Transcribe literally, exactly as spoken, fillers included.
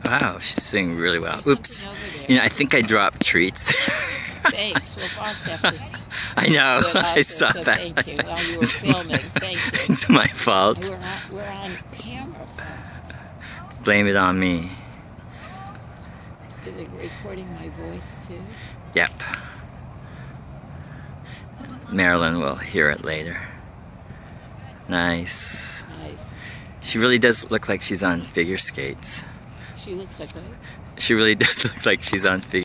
Wow, she's singing really well. There's Oops. something over there. You know, I think I dropped treats. Thanks. Well, boss have to I know. do it I also, saw so that. thank you. While you were filming, thank you. It's my fault. We're on, we're on camera. Blame it on me. Are they recording my voice too? Yep. Marilyn will hear it later. Nice. Nice. She really does look like she's on figure skates. She looks like what? She really does look like she's on figure